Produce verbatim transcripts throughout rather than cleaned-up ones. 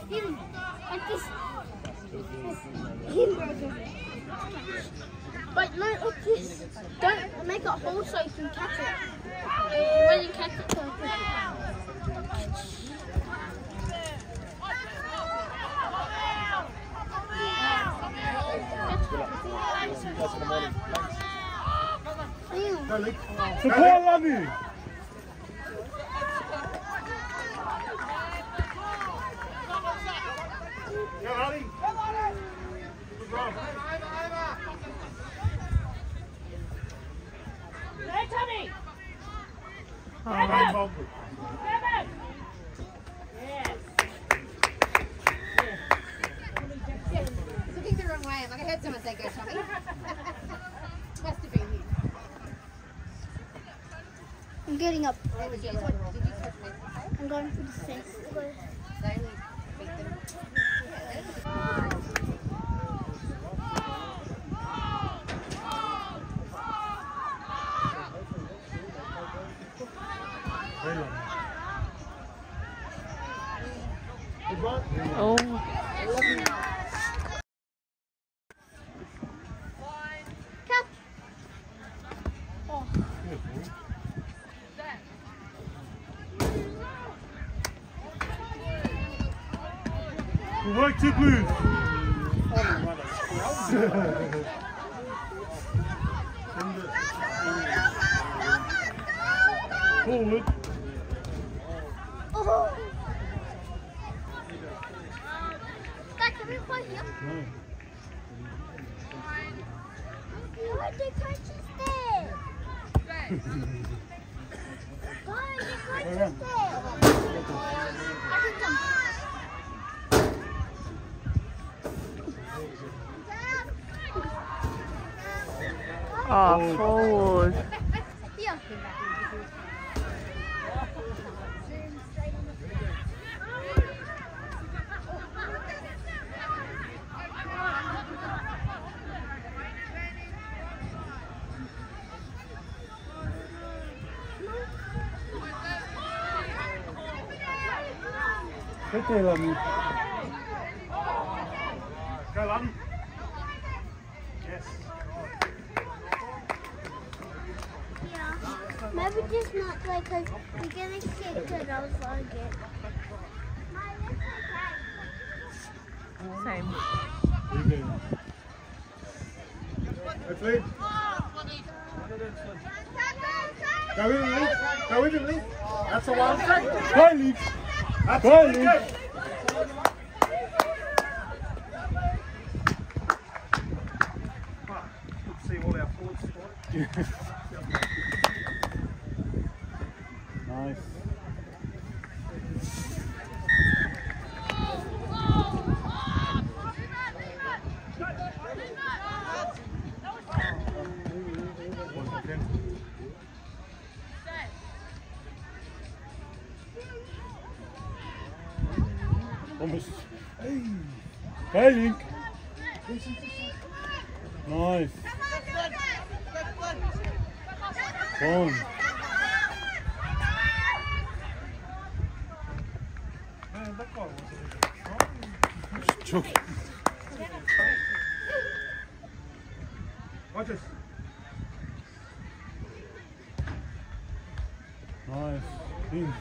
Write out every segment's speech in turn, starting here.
Him. Like this. Him burger. But no, like this. Don't make a hole so you can catch it. When you catch it, so Support Lani! Yeah, Ali! Good run! Hey, Tommy! Oh. Yes! It's looking the wrong way. Like I heard someone say go, Tommy. Must have been him. I'm getting up. Oh, did you just watch, did you just watch me? I'm going for the six. They only beat them. Oh. Catch. Oh. Good work, Two Blues! Forward. Oh. Dad, can we play here? No. Why the coach is there? Why the coach is there? I can jump. Oh, forward. Here. Sit there, Lani. Go, Lani. Yes. Yeah. Maybe just not like because we're getting sick and I was like it. Same. What are you doing? Let's lead. Go in and lead. Go in and lead. That's the one. Go and lead. That's Go and lead. See all our forwards scored. Nice. Almost. Hey. Hey, Link. Nice. Bon. Just joking. Watch this. Nice. In.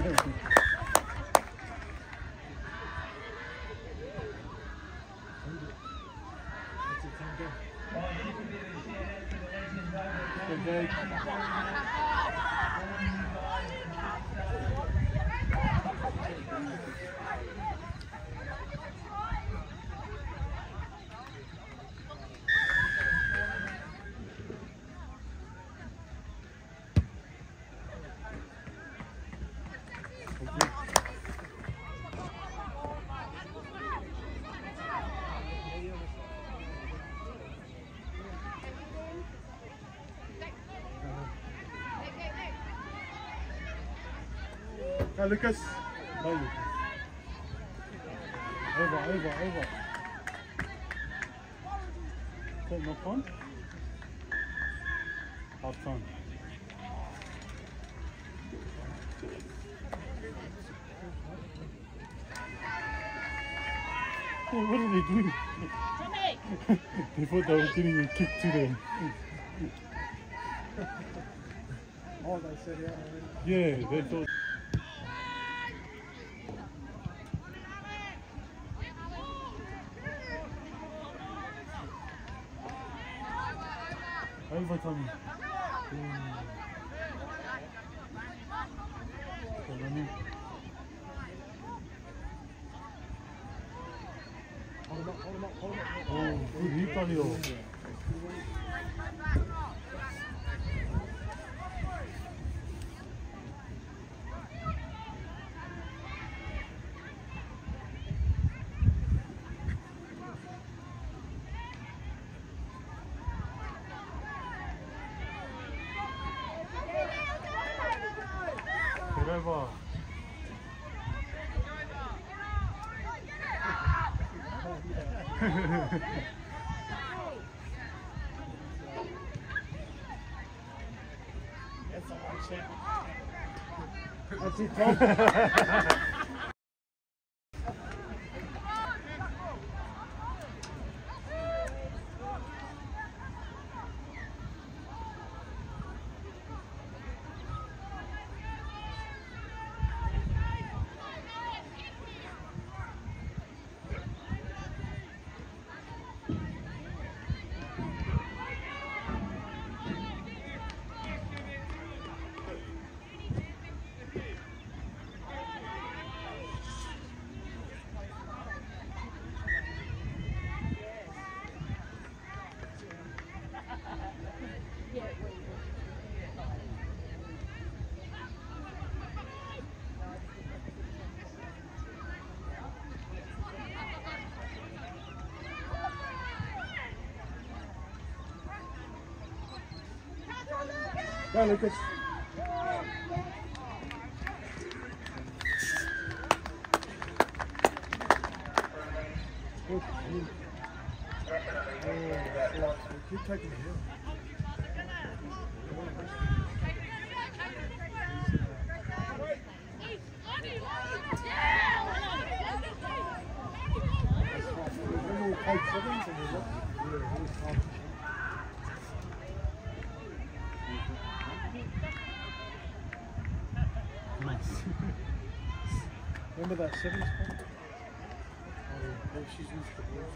Good Go, Lucas. Go, Lucas. Over, over, over. Is that not fun? Half fun. What did they do? Tommy! They thought they were getting a kick to them. Oh, they said yeah. Yeah, they thought. Over, Tommy. Hold him up, hold him up, hold him up. Oh, good hit, Daniel. Get over. That's it, Tom. Go, Lucas. Good. Oh, keep taking it here. Take seconds and we're not. Remember that sevens point? Oh, she's used the ball.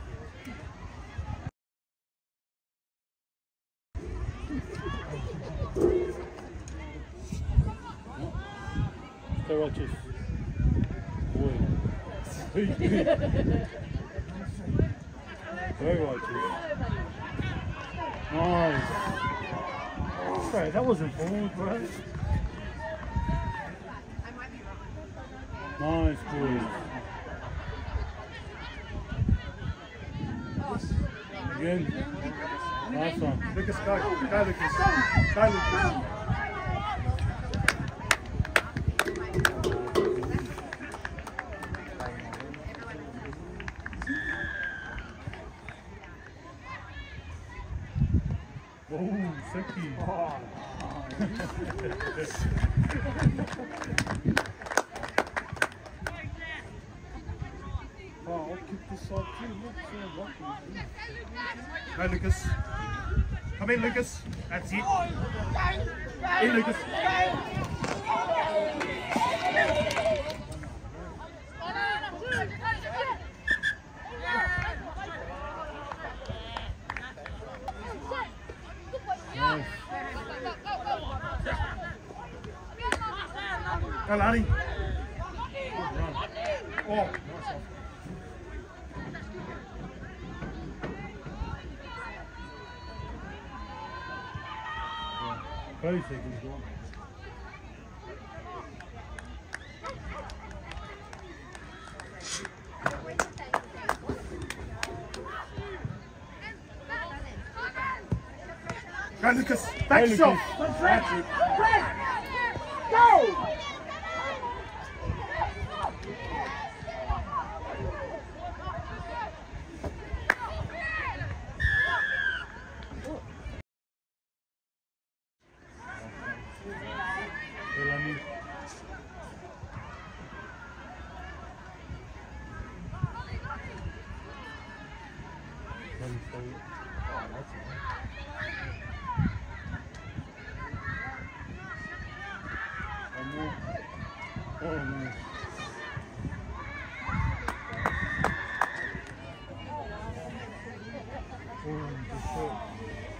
Stay righteous. Boy. Very righteous. Nice. Bro, that wasn't forward, bro. Nice, boys. Again. Nice one. Lucas, go. Go, Lucas. Go, Lucas. Oh, sexy. Oh. Oh, I'll kick this side too. Look, so lucky. Go, Lucas. Come in, Lucas. That's it. In, Lucas. Nice. Go, Lani. Oh, nice one. Very seconds gone. Go, Lucas. Back Go, yourself. Lucas. That's it. Go! Elani. Kelly State. Oh, that's it. One more. Oh, nice. Oh, good shot.